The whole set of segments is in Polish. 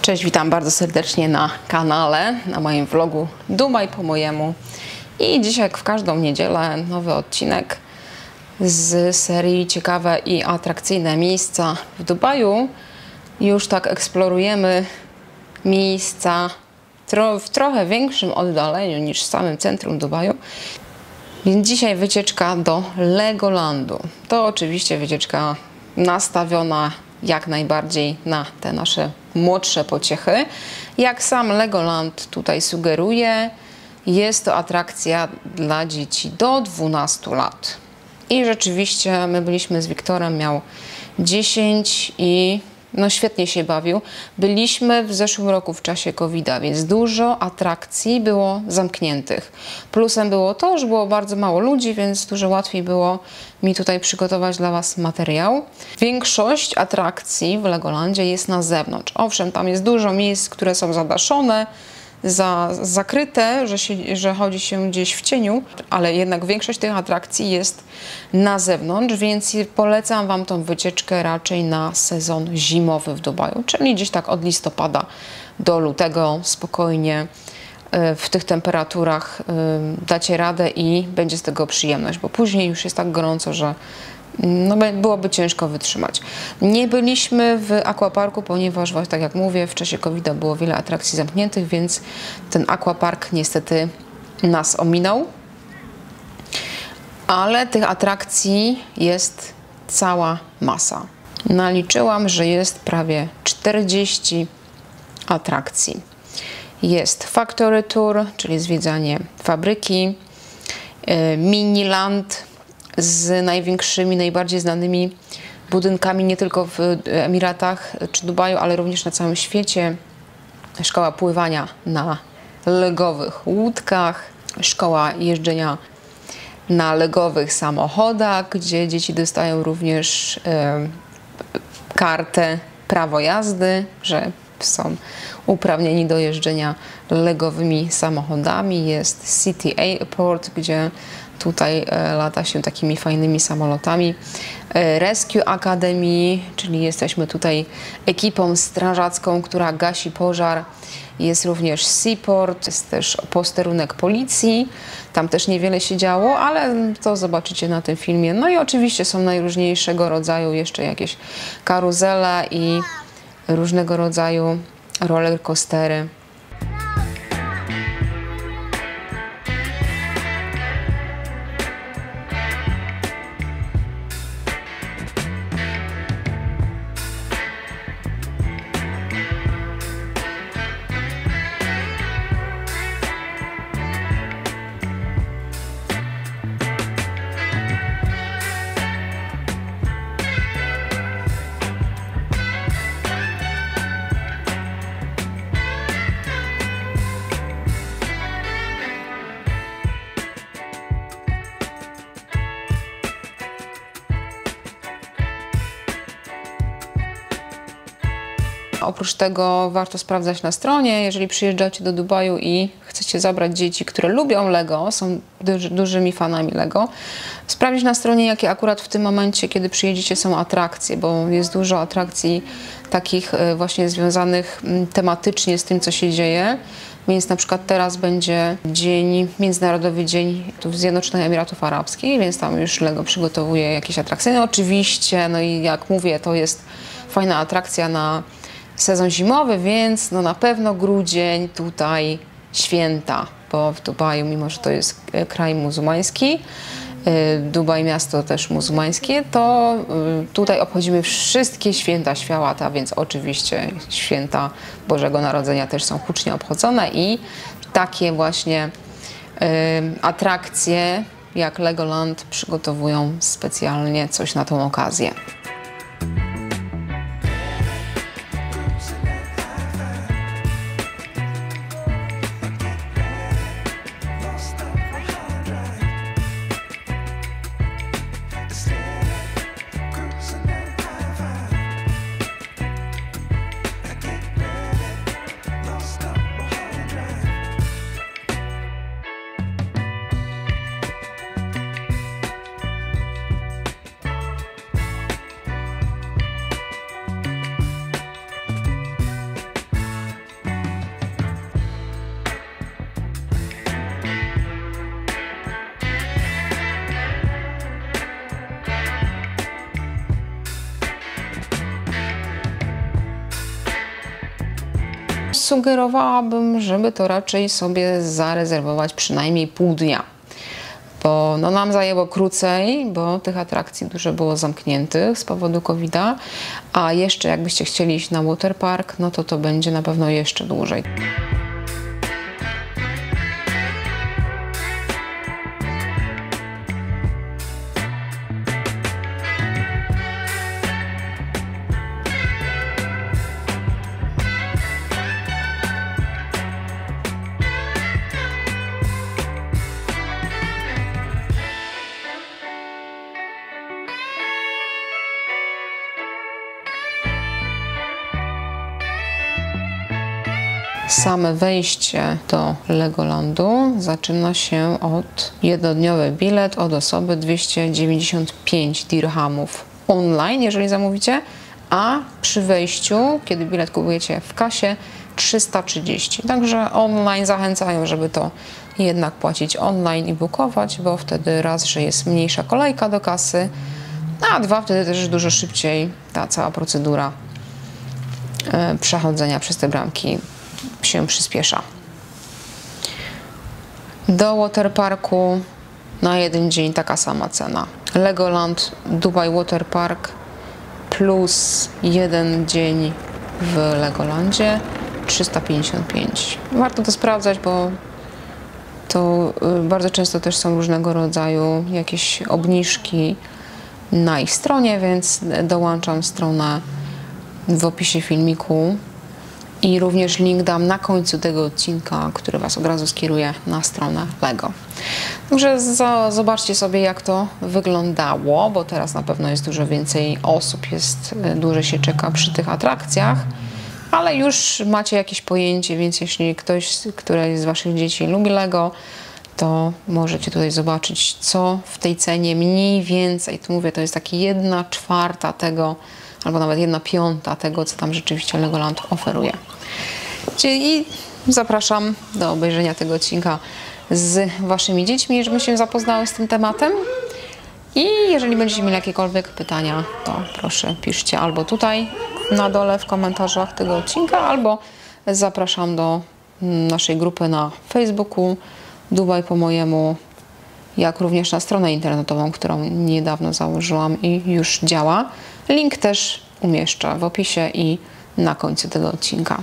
Cześć, witam bardzo serdecznie na kanale, na moim vlogu Dubaj po mojemu. I dzisiaj, jak w każdą niedzielę, nowy odcinek z serii Ciekawe i atrakcyjne miejsca w Dubaju. Już tak eksplorujemy miejsca w trochę większym oddaleniu niż w samym centrum Dubaju. Więc dzisiaj wycieczka do Legolandu. To oczywiście wycieczka nastawiona jak najbardziej na te nasze młodsze pociechy. Jak sam Legoland tutaj sugeruje, jest to atrakcja dla dzieci do 12 lat. I rzeczywiście my byliśmy z Wiktorem, miał 10 i no świetnie się bawił. Byliśmy w zeszłym roku w czasie COVID-a, więc dużo atrakcji było zamkniętych. Plusem było to, że było bardzo mało ludzi, więc dużo łatwiej było mi tutaj przygotować dla Was materiał. Większość atrakcji w Legolandzie jest na zewnątrz. Owszem, tam jest dużo miejsc, które są zadaszone, zakryte, że chodzi się gdzieś w cieniu, ale jednak większość tych atrakcji jest na zewnątrz, więc polecam Wam tą wycieczkę raczej na sezon zimowy w Dubaju, czyli gdzieś tak od listopada do lutego spokojnie w tych temperaturach dacie radę i będzie z tego przyjemność, bo później już jest tak gorąco, że no, byłoby ciężko wytrzymać. Nie byliśmy w aquaparku, ponieważ, tak jak mówię, w czasie COVID-a było wiele atrakcji zamkniętych, więc ten aquapark niestety nas ominął. Ale tych atrakcji jest cała masa. Naliczyłam, że jest prawie 40 atrakcji. Jest Factory Tour, czyli zwiedzanie fabryki, Miniland z największymi, najbardziej znanymi budynkami nie tylko w Emiratach czy Dubaju, ale również na całym świecie. Szkoła pływania na legowych łódkach, szkoła jeżdżenia na legowych samochodach, gdzie dzieci dostają również kartę prawo jazdy, że są uprawnieni do jeżdżenia legowymi samochodami. Jest City Airport, gdzie tutaj lata się takimi fajnymi samolotami. Rescue Academy, czyli jesteśmy tutaj ekipą strażacką, która gasi pożar. Jest również Seaport, jest też posterunek policji. Tam też niewiele się działo, ale to zobaczycie na tym filmie. No i oczywiście są najróżniejszego rodzaju jeszcze jakieś karuzele i różnego rodzaju rollercoastery. Oprócz tego warto sprawdzać na stronie, jeżeli przyjeżdżacie do Dubaju i chcecie zabrać dzieci, które lubią Lego, są dużymi fanami Lego, sprawdzić na stronie, jakie akurat w tym momencie, kiedy przyjedziecie, są atrakcje, bo jest dużo atrakcji takich właśnie związanych tematycznie z tym, co się dzieje. Więc na przykład teraz będzie Międzynarodowy Dzień Zjednoczonych Emiratów Arabskich, więc tam już Lego przygotowuje jakieś atrakcje. No oczywiście, no i jak mówię, to jest fajna atrakcja na sezon zimowy, więc no na pewno grudzień, tutaj święta, bo w Dubaju, mimo że to jest kraj muzułmański, Dubaj miasto też muzułmańskie, to tutaj obchodzimy wszystkie święta świata, więc oczywiście święta Bożego Narodzenia też są hucznie obchodzone i takie właśnie atrakcje jak Legoland przygotowują specjalnie coś na tą okazję. sugerowałabym, żeby to raczej sobie zarezerwować przynajmniej pół dnia. Bo no, nam zajęło krócej, bo tych atrakcji dużo było zamkniętych z powodu COVID-a, a jeszcze jakbyście chcieli iść na waterpark, no to będzie na pewno jeszcze dłużej. Same wejście do Legolandu zaczyna się od jednodniowy bilet od osoby 295 dirhamów online, jeżeli zamówicie, a przy wejściu, kiedy bilet kupujecie w kasie, 330. Także online zachęcają, żeby to jednak płacić online i bukować, bo wtedy raz, że jest mniejsza kolejka do kasy, a dwa, wtedy też dużo szybciej ta cała procedura przechodzenia przez te bramki się przyspiesza. Do waterparku na jeden dzień taka sama cena. Legoland Dubai Waterpark plus jeden dzień w Legolandzie 355. Warto to sprawdzać, bo to bardzo często też są różnego rodzaju jakieś obniżki na ich stronie, więc dołączam stronę w opisie filmiku. I również link dam na końcu tego odcinka, który Was od razu skieruje na stronę LEGO. Także zobaczcie sobie, jak to wyglądało, bo teraz na pewno jest dużo więcej osób, dłużej się czeka przy tych atrakcjach, ale już macie jakieś pojęcie, więc jeśli któreś z Waszych dzieci lubi LEGO, to możecie tutaj zobaczyć, co w tej cenie mniej więcej, tu mówię, to jest taki 1/4 tego, albo nawet 1/5 tego, co tam rzeczywiście Legoland oferuje. I zapraszam do obejrzenia tego odcinka z Waszymi dziećmi, żeby się zapoznały z tym tematem. I jeżeli będziecie mieli jakiekolwiek pytania, to proszę piszcie albo tutaj na dole w komentarzach tego odcinka, albo zapraszam do naszej grupy na Facebooku Dubaj po mojemu, jak również na stronę internetową, którą niedawno założyłam i już działa. Link też umieszczę w opisie i na końcu tego odcinka.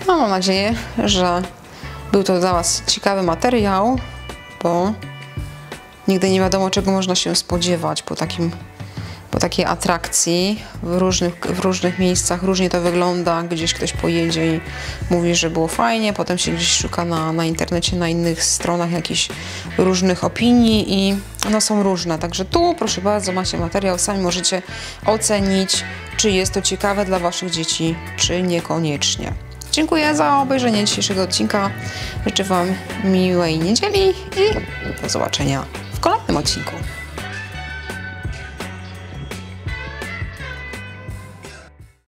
No, mam nadzieję, że był to dla Was ciekawy materiał, bo nigdy nie wiadomo, czego można się spodziewać po takiej atrakcji w różnych miejscach. Różnie to wygląda, gdzieś ktoś pojedzie i mówi, że było fajnie, potem się gdzieś szuka na internecie, na innych stronach jakichś różnych opinii i one są różne. Także tu, proszę bardzo, macie materiał, sami możecie ocenić, czy jest to ciekawe dla Waszych dzieci, czy niekoniecznie. Dziękuję za obejrzenie dzisiejszego odcinka. Życzę Wam miłej niedzieli i do zobaczenia w kolejnym odcinku.